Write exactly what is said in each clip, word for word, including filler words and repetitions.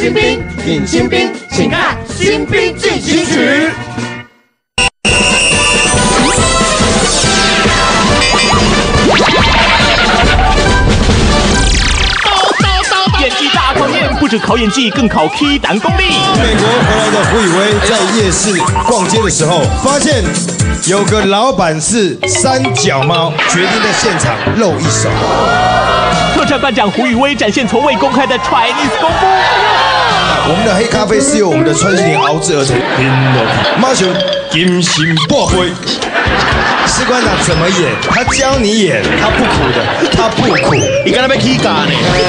新兵，品新兵，请看《新兵进行曲》。 演技大考验，不止考演技，更考 key 胆功力。 美国回来的胡宇威在夜市逛街的时候，发现有个老板是三脚猫，决定在现场露一手。 特战班长胡宇威展现从未公开的 Chinese 功夫。 我们的黑咖啡是由我们的川心莲熬制而成，马上金心爆灰。士官长怎么演？他教你演，他不苦的，他不苦。 你刚才被 K 嘎呢？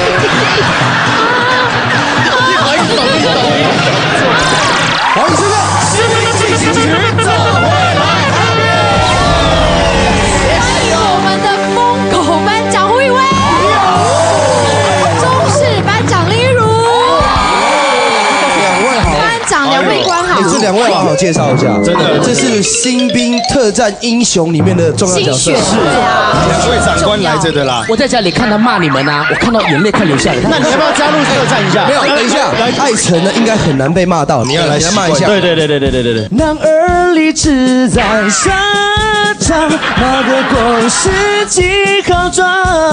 欢迎收看《新兵进行曲》，走回来。 欢迎我们的疯狗班长胡宇威，中式班长林如， 两位好， 班长两位官好。 这两位好好介绍一下， 真的， 这是新兵特战英雄里面的重要角色。 是啊， 两位长官来着的啦。 我在家里看他骂你们啊，我看到眼泪快流下来。 那你要不要加入特战一下？ 没有，等一下，艾辰呢应该很难被骂到， 你要来骂一下。 对对对对对对对对。 男儿立志在沙场，那个公司几号装？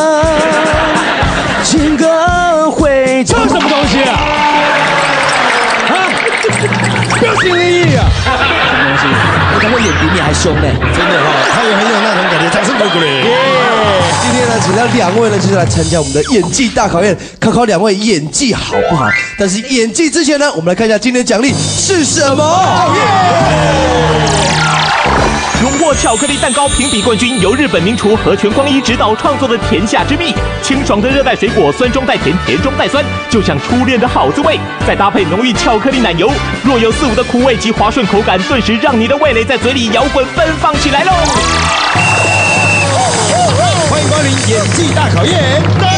请各位。 这什么东西啊？啊！标新立异啊！ 什么东西？我感觉脸比你还凶呢。 真的哈，他也很有那种感觉，掌声鼓鼓嘞！ 今天呢，请到两位呢，就是来参加我们的演技大考验，考考两位演技好不好？但是演技之前呢，我们来看一下今天的奖励是什么。 荣获巧克力蛋糕评比冠军，由日本名厨和泉光一指导创作的甜夏之蜜，清爽的热带水果，酸中带甜，甜中带酸，就像初恋的好滋味。再搭配浓郁巧克力奶油，若有似无的苦味及滑顺口感，顿时让你的味蕾在嘴里摇滚奔放起来喽！ 欢迎光临演技大考验。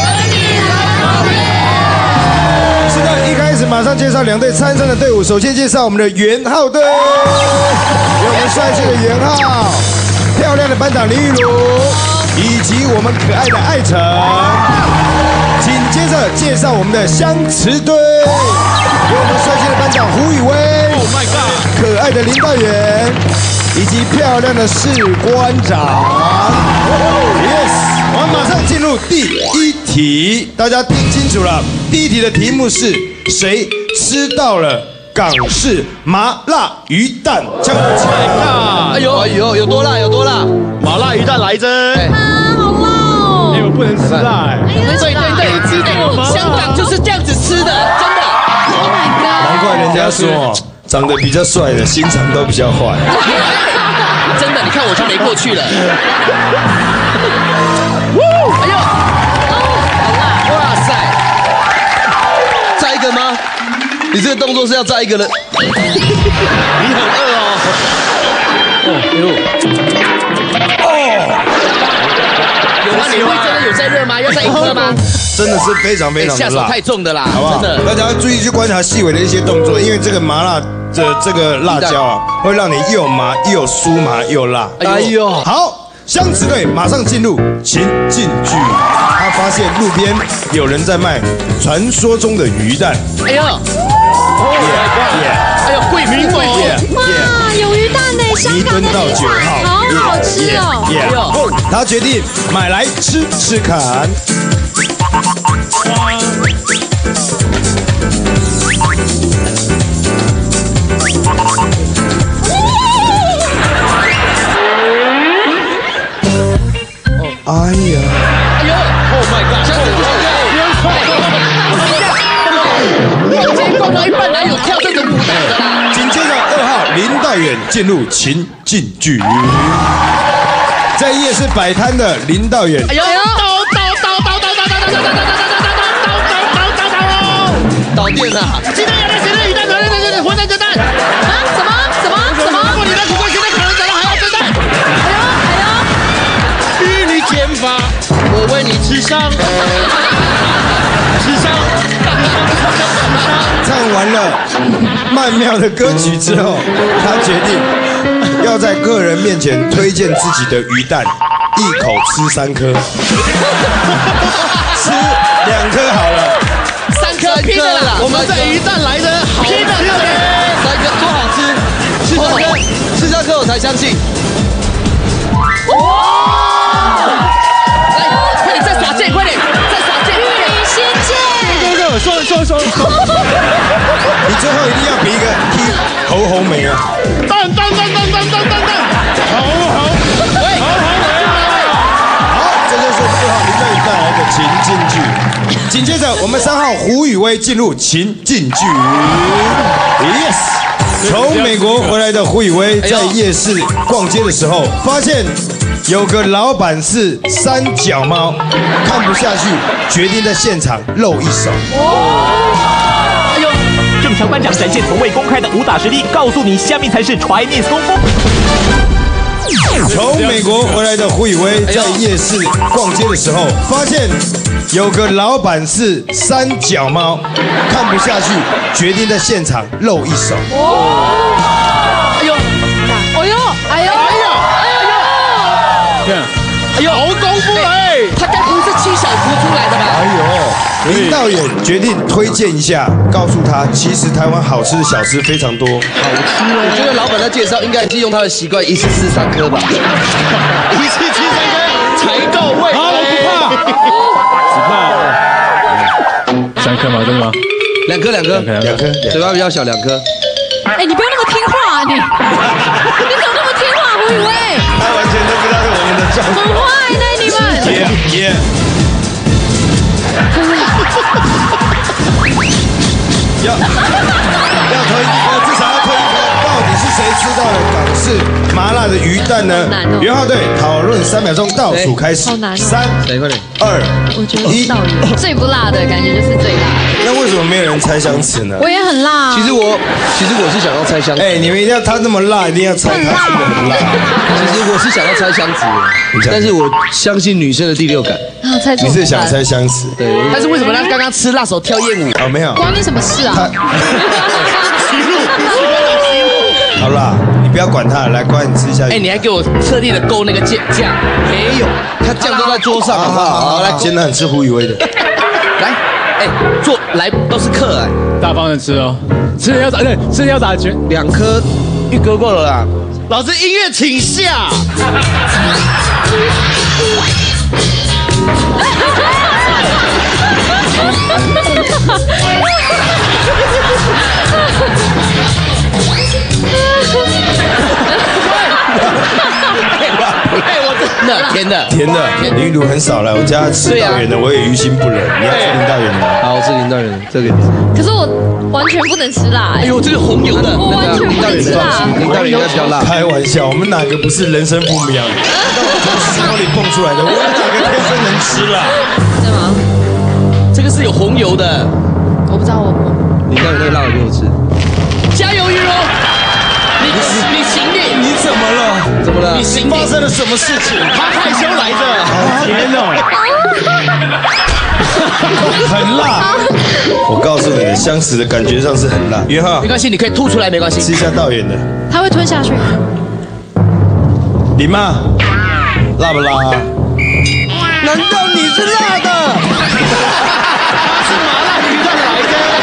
是的，一开始马上介绍两队参赛的队伍。首先介绍我们的元浩队，有我们帅气的元浩，漂亮的班长林玉茹，以及我们可爱的艾辰。紧接着介绍我们的香池队，有我们帅气的班长胡宇威 ，Oh my god， 可爱的林道远，以及漂亮的士官长。Yes。我们马上进入第一题，大家听清楚了。第一题的题目是谁吃到了港式麻辣鱼蛋？这样子。 哎呦哎呦，有多辣有多辣？ 麻辣鱼蛋来着。 啊，好辣哦！ 哎，我不能吃辣哎。 对对对，鸡蛋，香港就是这样子吃的，真的。 Oh my god！ 难怪人家说长得比较帅的心肠都比较坏。 真的，你看我就没过去了。哎呦，哇塞！再一个吗？你这个动作是要再一个人？你很饿哦。哦，哎呦。哦。有吗？你会真的有在热吗？要再一颗吗？ 真的是非常非常的辣， 下手太重的啦， 好不好？ 真的。 大家要注意去观察细微的一些动作，因为这个麻辣的这个辣椒啊，会让你又麻又酥麻又辣。 哎呦， 好。香池队马上进入情境剧，他发现路边有人在卖传说中的鱼蛋。 哎呦，哎呦，贵名贵哇，有鱼蛋呢，香港的名产，好好吃哦。 哎呦，他决定买来吃吃看。 哎呀！ 哎呦 ，Oh my god！ 这样子不行，我今天逛到一半，哪有跳这种舞蹈的啦？ 紧接着二号林道远进入情境剧，在夜市摆摊的林道远， 哎呦，倒倒倒倒倒倒倒倒倒倒倒倒倒倒倒倒电了！鸡蛋鸭蛋咸蛋鱼蛋团蛋蛋混蛋蒸蛋啊？什么什么什么？ 如果你在苦瓜咸蛋烤人长得还要蒸蛋。哎呦哎呦！与你剪发，我为你吃伤，吃伤。 唱完了曼妙的歌曲之后，他决定要在客人面前推荐自己的鱼蛋，一口吃三颗，吃两颗好了。 三颗拼的啦！我们这鱼蛋来的好拼的， 三颗多好吃，吃三颗，吃三颗我才相信。 哇！来，快点再撒箭，快点再撒箭！ 鱼仙剑， 对对，说说说说， 你最后一定要比一个踢猴猴眉啊！ 蛋蛋蛋蛋蛋蛋蛋蛋，好好，喂，好好喂啊！ 好，这就是我们二号林正宇带来的情境剧。紧接着，我们三号胡宇威进入情境剧。Yes。从美国回来的胡宇威在夜市逛街的时候，发现有个老板是三脚猫，看不下去，决定在现场露一手。 哎呦，正强班长展现从未公开的武打实力，告诉你下面才是 Chinese 功夫。 从美国回来的胡宇威在夜市逛街的时候，发现有个老板是三脚猫，看不下去，决定在现场露一手。 哎呦， 哎呦，哎呦， 哎呦，哎呦，哎呦，好功夫哎！他该不是七小福出来的吧？ 哎呦，林导演决定推荐一下，告诉他，其实台湾好吃的小吃非常多。好吃我觉得老板在介绍应该已经用他的习惯，一次吃三颗吧。 一次吃三颗才够味。好，我不怕， 只怕三颗吗？真的吗？ 两颗，两颗， 两颗， 嘴巴比较小，两颗。 哎，你不要那么听话啊你！你怎么那么听话，胡宇威？ 他完全都不知道是我们的状很况。 坏呢，你们。 耶耶。要要推一颗，至少要推一颗。到底是谁吃到了港式麻辣的鱼蛋呢？元浩队讨论三秒钟，倒数开始。 好难哦三、 谁快点？ 二、 我觉得是道理，最不辣的感觉就是最辣的。 那为什么没有人猜香词呢？ 我也很辣。 其实我，其实我是想要猜香子。 哎，你们一定要他那么辣，一定要猜他吃的很辣。 其实我是想要猜香子的，但是我相信女生的第六感。 啊，猜错。 你是想猜香词？ 对， 但是为什么他刚刚吃辣手跳艳舞？ 哦，没有。 关你什么事啊？ 好啦，你不要管他，来，乖，你吃一下。 哎，你还给我特地的勾那个酱酱，没有， 他酱都在桌上，好不好？ 好，来，今天很吃胡宇威的。 来，哎，坐来都是客哎， 大方的吃哦，吃了要打，对，吃了要打拳， 两颗一颗够了啦。 老子音乐请下。哎，我真的甜的， 甜的，林如很少来我家吃道远的，我也于心不忍。你要吃林道远的吗？ 好，我吃林道远的，这个给你。 可是我完全不能吃辣。 哎呦，这个红油的， 我完全不能吃辣。 林道远应该比较辣。 开玩笑，我们哪个不是人生父母养？从石头里蹦出来的，我们哪个天生能吃辣？ 是吗？ 这个是有红油的， 我不知道，我林道远那个辣的给我吃。 加油，玉荣！你你行李， 你怎么了？ 怎么了？ 你行李发生了什么事情？ 他害羞来着。 天哪！很辣。我告诉你，相识的感觉上是很辣。元浩没，关系，你可以吐出来，没关系。 吃一下道远的。 他会吞下去。 你妈辣不辣？ 难道你是辣的？ 是麻辣鱼蛋来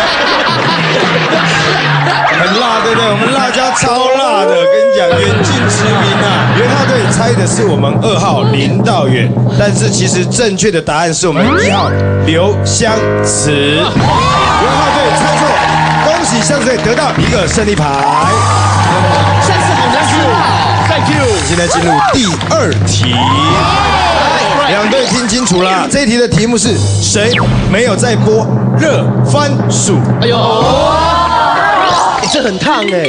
的。 很辣，对不对？我们辣椒超辣的，跟你讲，远近驰名啊！元浩队猜的是我们二号林道远，但是其实正确的答案是我们一号刘湘慈。元浩队猜错，恭喜湘慈队得到一个胜利牌。 下次好难吃啊 ！Thank you。 现在进入第二题，两队听清楚啦，这一题的题目是谁没有在播热番薯？ 哎呦， 哎，这很烫哎。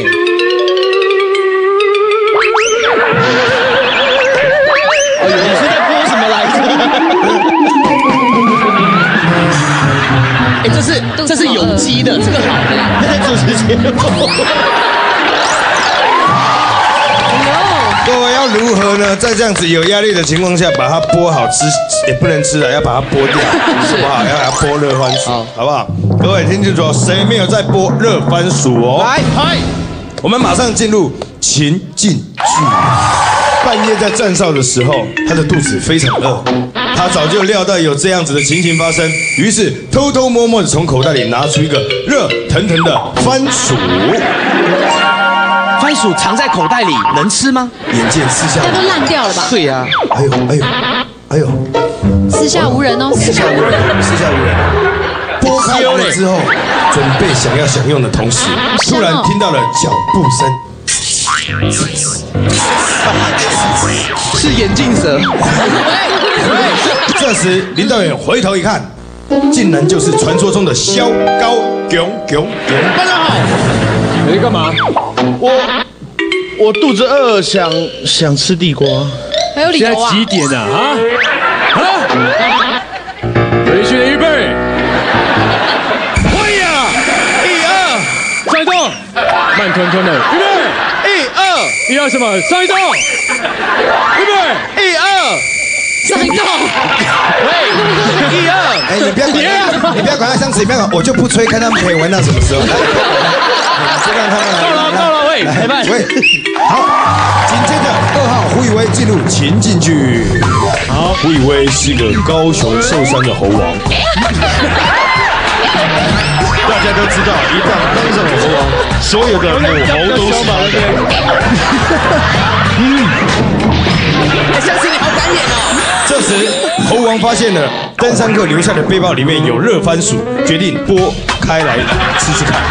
哎呦，你是在播什么来着？哎，这是这是有机的，这个好的，他在主持节目。 各位要如何呢？在这样子有压力的情况下，把它剥好吃，也不能吃了，要把它剥掉，好不好？要把它剥热番薯，好不好？各位听清楚，谁没有在剥热番薯哦？ 来，嗨， 我们马上进入情境剧。半夜在站哨的时候，他的肚子非常饿， 他早就料到有这样子的情形发生，于是偷偷摸摸的从口袋里拿出一个热腾腾的番薯。 番薯藏在口袋里能吃吗？ 眼见四下， 它都烂掉了吧？ 对呀。 哎呦哎呦哎呦， 四下无人哦， 四下无人，四下无人。剥开完了之后，准备想要享用的同时，突然听到了脚步声。 是眼镜蛇。 这时林导演回头一看，竟然就是传说中的萧高炯炯炯。 班长好，你干嘛？我我肚子饿，想想吃地瓜。 还有理由啊？ 现在几点啊？啊啊！回去的预备，会呀！一二，上一动，慢吞吞的，预备，一二，一二什么？上一动，预备，一二。 上一动， 喂，一二，哎，你不要管，你不要管他相持，你不要管，我就不催，看他们可以玩到什么时候。就让他们来。 够了，够了，喂，来吧， 喂，好，紧接着二号胡宇威进入情境剧。好，胡宇威是个高雄寿山的猴王。大家都知道，一旦当上了猴王，所有的母猴都是他的。嗯， 相信你好敢演哦。 这时，猴王发现了登山客留下的背包里面有热番薯，决定剥开来吃吃看。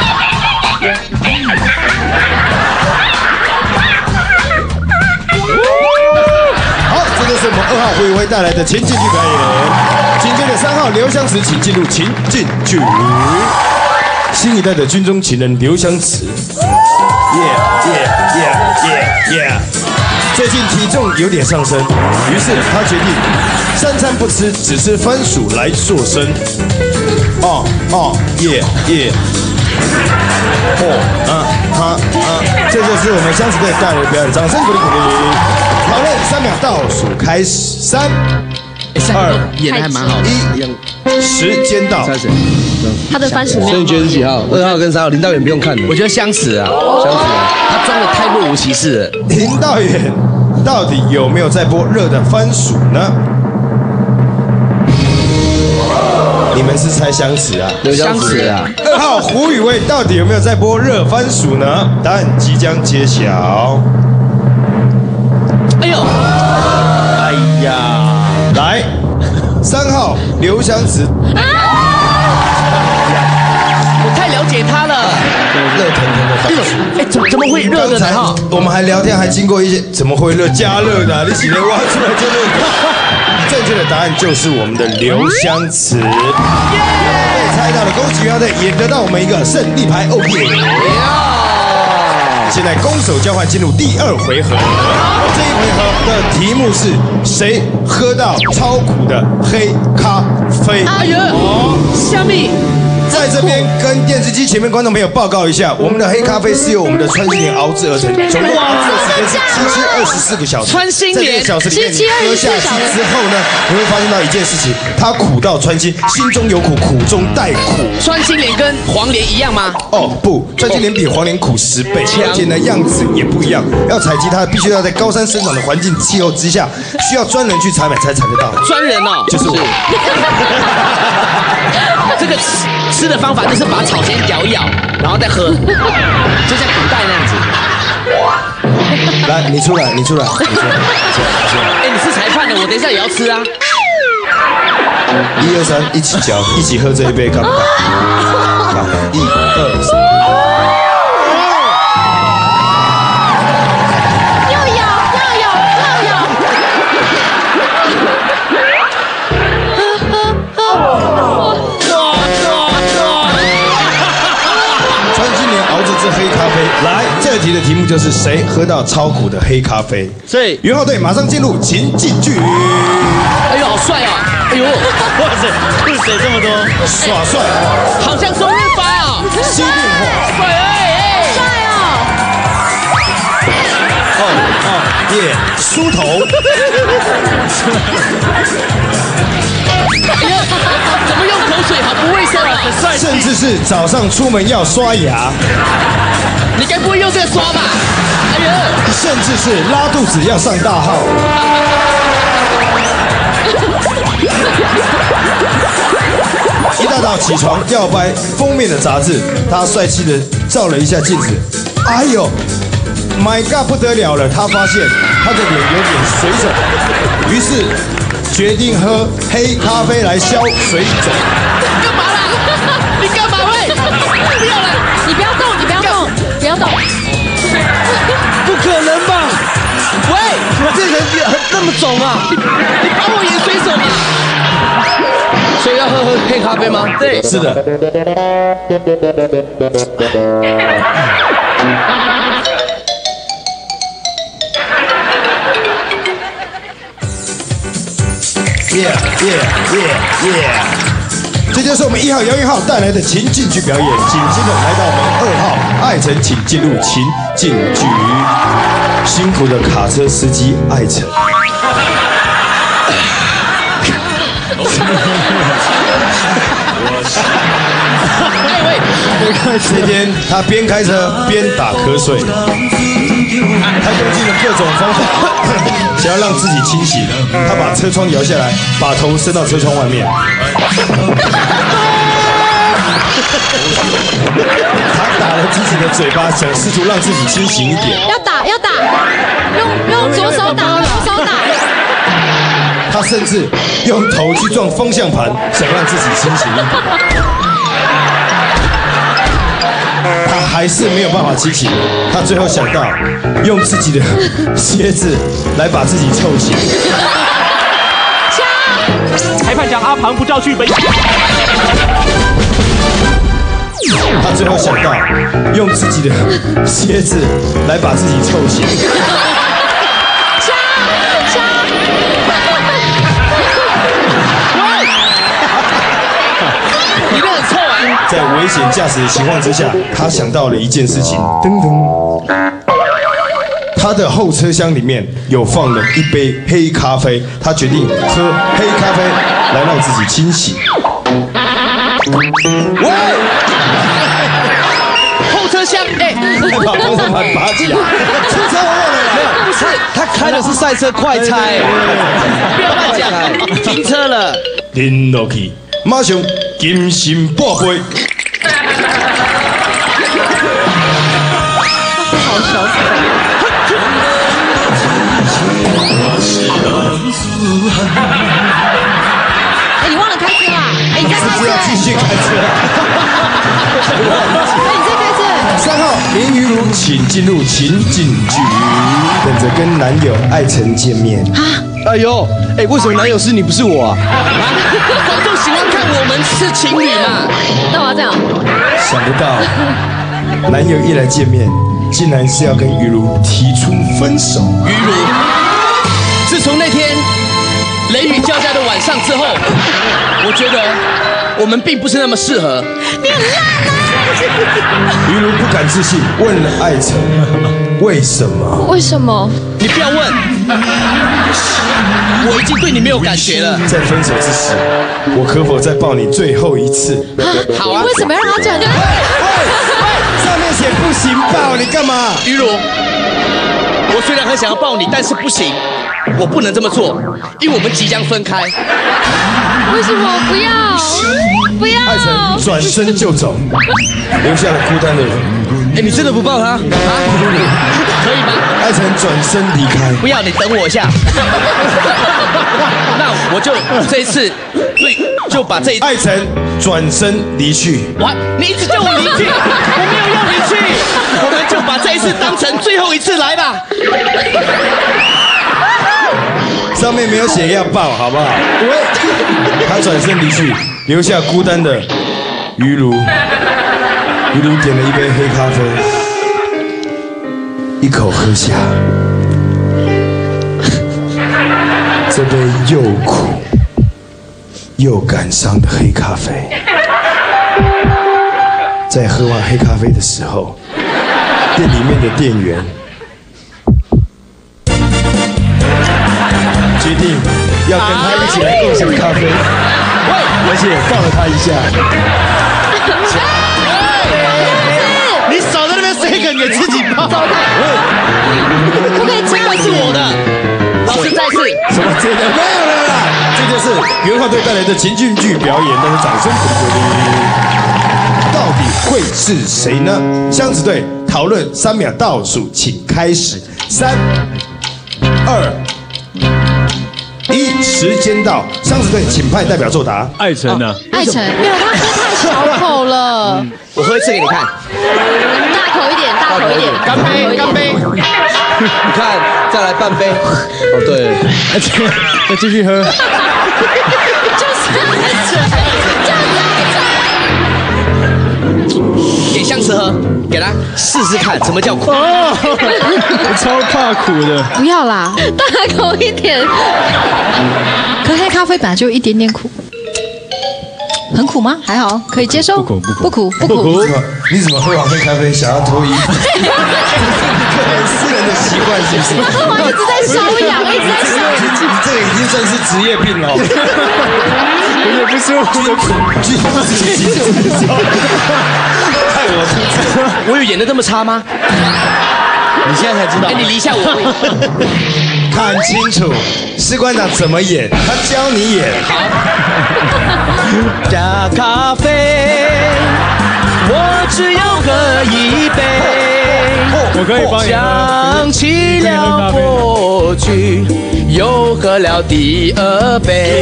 好，这就是我们二号胡宇威带来的情境剧表演。紧接着三号刘湘慈，请进入情境剧。新一代的军中情人刘湘慈，耶耶耶耶耶！最近体重有点上升，于是他决定三餐不吃，只吃番薯来塑身。哦哦耶耶！哦啊啊啊！这就是我们湘慈队带来的表演，掌声鼓励鼓励！好嘞，三秒倒数开始，三。二演的还蛮好的， 一，时间到。 他的番薯没有。 所以你觉得是几号？二号跟三号，林导演不用看的。 我觉得相似啊，相似啊，他装的太若无其事了。 林导演到底有没有在播热的番薯呢？你们是猜相似啊？ 相似啊。 二号胡宇威到底有没有在播热番薯呢？答案即将揭晓。 哎呦！ 哎呀！来，三号刘湘慈。 我太了解他了。 热腾腾的番薯。 哎，怎么怎么会热的呢？哈， 我们还聊天，还经过一些怎么会热加热的、啊？你洗内挖出来就热。正确的答案就是我们的刘湘慈。被猜到了，恭喜元浩队也得到我们一个胜利牌。哦耶！现在攻守交换进入第二回合，这一回合的题目是谁喝到超苦的黑咖啡？ 哎呀，虾米！ 在这边跟电视机前面观众朋友报告一下，我们的黑咖啡是由我们的川心莲熬制而成，总共熬制的时间是七七二十四个小时。 川心莲在这个小时里面，你喝下去之后呢，你会发现到一件事情，它苦到川心，心中有苦，苦中带苦。 川心莲跟黄连一样吗？ 哦不，川心莲比黄连苦十倍，而且呢样子也不一样。要采集它，必须要在高山生长的环境气候之下，需要专人去采买才采得到。 专人哦， 就是我。 这个吃吃的方法就是把草先咬一咬，然后再喝，就像古代那样子。 来，你出来，你出来，你出来，你出来，你出来。 哎，你是裁判的，我等一下也要吃啊。 一二三，一起嚼，一起喝这一杯，干不干？一二三。 又咬又咬又咬。 川心莲熬制这黑咖啡，来，这题的题目就是谁喝到超苦的黑咖啡？ 所以元浩队马上进入情境剧。 哎呦，好帅哦！哎呦， 哇塞，这水这么多， 耍帅， 好像周润发哦， 新变化， 帅哎帅哦！ 哦哦耶，梳头， 哎呀，怎么用口水？好不卫生啊！很帅， 甚至是早上出门要刷牙， 你该不会用这个刷吧？哎呀， 甚至是拉肚子要上大号。 一大早起床要掰封面的杂志，他帅气的照了一下镜子，哎呦 ，My God， 不得了了！他发现他的脸有点水肿，于是决定喝黑咖啡来消水肿。 干嘛啦？你干嘛喂？不要了！ 你不要动，你不要动，不要动。 不可能吧？喂，这人那么肿啊！你你把我演水肿啊！所以要喝喝黑咖啡吗？对， 是的。Yeah yeah yeah yeah。这就是我们一号姚元浩带来的情境剧表演，紧接着来到我们二号艾辰，请进入情境剧。辛苦的卡车司机艾辰。那天他边开车边打瞌睡，他用尽了各种方法，想要让自己清醒。他把车窗摇下来，把头伸到车窗外面。他打了自己的嘴巴，想试图让自己清醒一点。 要打要打，用用左手打，右手打。 他甚至用头去撞方向盘，想让自己清醒一点。他还是没有办法清醒。他最后想到用自己的鞋子来把自己臭醒。 裁判长阿庞不照剧本。 他最后想到用自己的鞋子来把自己臭醒。 你那很臭啊！ 在危险驾驶的情况之下，他想到了一件事情。噔噔，他的后车厢里面有放了一杯黑咖啡，他决定喝黑咖啡来让自己清醒。 喂，后车厢，哎， 把方向盘拔起来，出车祸了！ 没有，不是，他开的是赛车快拆， 不要乱讲，停车了。 停落去，马上金心半杯。 好小死。哎，你忘了开车啦？哎，你在开车。 要继续开车。 哎，你在开车。 三号林于如，请进入情景剧，等着跟男友艾辰见面。 哎呦，哎，为什么男友是你不是我啊？ 观众喜欢看我们是情侣嘛？ 干嘛这样？ 想不到，男友一来见面，竟然是要跟于如提出分手。 于如，自从那天雷雨交加的晚上之后，我觉得我们并不是那么适合。 你很烂啊！ 于如不敢置信，问了艾辰：“为什么？” 为什么？ 你不要问，我已经对你没有感觉了。 在分手之时，我可否再抱你最后一次？ 好啊。 你为什么要让他转？ 上面写不行抱，你干嘛？ 于如，我虽然很想要抱你，但是不行，我不能这么做，因为我们即将分开。 为什么？不要！不要！ 艾辰转身就走，留下了孤单的人。 哎，你真的不抱他啊？ 可以吗？ 艾辰转身离开。 不要，你等我一下。那我就这一次，对，就把这一。 艾辰转身离去。 哇，你一直叫我离去，我没有要离去，我们就把这一次当成最后一次来吧。 上面没有写要抱，好不好？他转身离去，留下孤单的于如。于如点了一杯黑咖啡，一口喝下，这杯又苦又感伤的黑咖啡。在喝完黑咖啡的时候，店里面的店员决定要跟他一起来共享咖啡，而且抱了他一下。 你少在那边 second 给自己抱。 不可以这样是我的。老师再次。 什么这个没有了啦，这个元浩队带来的情境剧表演，大家掌声鼓励。到底会是谁呢？箱子队讨论三秒倒数，请开始。三、二、一，时间到。箱子队请派代表作答。 艾辰呢？ 艾辰，没有，他喝太小口了。 我喝一次给你看。 大口一点，大口一点， 干杯，干杯！ 你看，再来半杯。哦，对， 再继续喝。 就是艾辰，就是艾辰。 给箱子喝，给他试试看什么叫苦。 我超怕苦的。 不要啦，大口一点。可黑咖啡本来就有一点点苦。很苦吗？还好，可以接受。 不苦不苦不苦不苦。 你怎么你怎么喝完杯咖啡想要脱衣服？个人私人的习惯是不是？ 喝完一直在瘙痒，一直在瘙痒。 你这个已经算是职业病了。 有点不舒服的苦。 害我出错。 我有演的这么差吗？你现在才知道。哎，你离一下我。 看清楚，士官长怎么演，他教你演。 加咖啡，我只有喝一杯。 我可以帮你喝。 想起了过去，又喝了第二杯。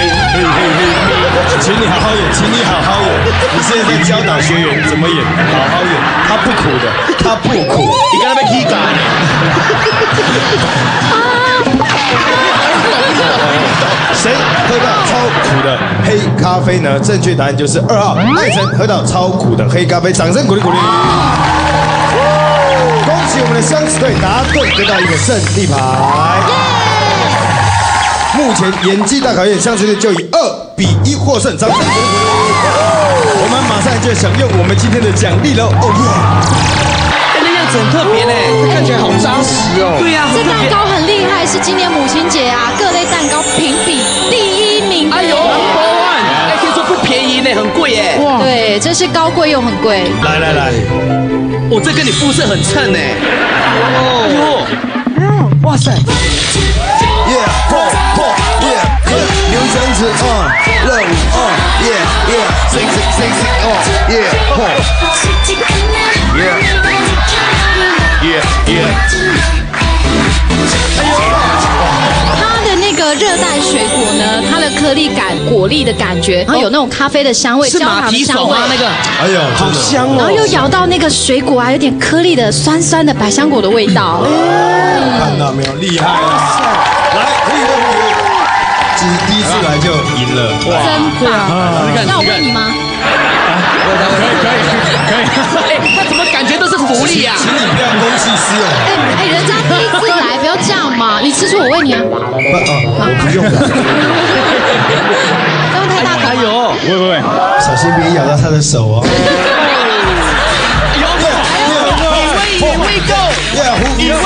请你好好演，请你好好演。你现在在教导学员怎么演，好好演。他不苦的，他不苦。 你刚才被踢嘎呢。 谁喝到超苦的黑咖啡呢？正确答案就是二号艾辰喝到超苦的黑咖啡，掌声鼓励鼓励。恭喜我们的箱子队答对，得到一个胜利牌。目前演技大考验，箱子队就以二比一获胜，掌声鼓励鼓励。我们马上就享用我们今天的奖励喽！哦耶！ 那样子很特别呢，看起来好扎实哦。对呀， 这蛋糕很厉害，是今年母亲节啊，各类蛋糕评比第一名。 哎呦 ，Number One！ 哎，听说不便宜呢，很贵耶。 哇，对，真是高贵又很贵。 来来来， 我这跟你肤色很衬呢。哦，哇塞！ 耶，破破耶，牛绳子哦，热舞哦，耶耶，sing sing sing sing 哦，耶破，耶耶耶。 它的那个热带水果呢，它的颗粒感、果粒的感觉，然后有那种咖啡的香味、 是焦马蹄手糖的香味吗？那个， 哎呦，好香然后又咬到那个水果啊，有点颗粒的酸酸的百香果的味道。 看到没有，厉害了！来，可以了，可以了。其实第一次来就赢了，哇！ 真棒！要我问你吗？ 可以可以可以。 哎，他怎么感觉都是福利啊？ 请你不要公器私用。 哎哎，人家第一次来，不要这样嘛！你吃醋，我喂你啊。 不，哦，不用了。 不用太大口。 哎呦， 喂喂喂， 小心别咬到他的手哦。 以为以为 go， 以为以为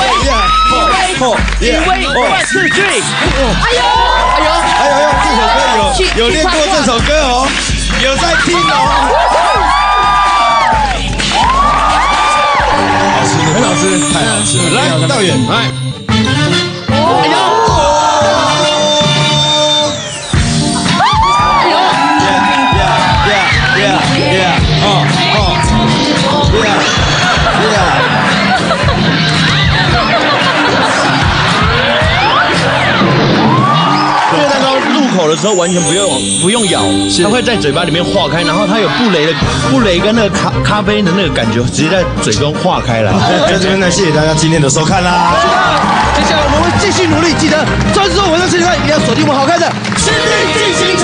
one two three， 哎呦哎呦哎呦，这首歌有有练过这首歌哦，有在听哦。好吃，很好吃，太好吃了！来，道远，来。 哎呦！ 口的时候完全不用不用咬，它会在嘴巴里面化开，然后它有布雷的布雷跟那个咖咖啡的那个感觉，直接在嘴中化开来。 在这边呢，谢谢大家今天的收看啦。 接下来我们会继续努力，记得专注我们的视频，一定要锁定我们好看的《新兵进行曲》。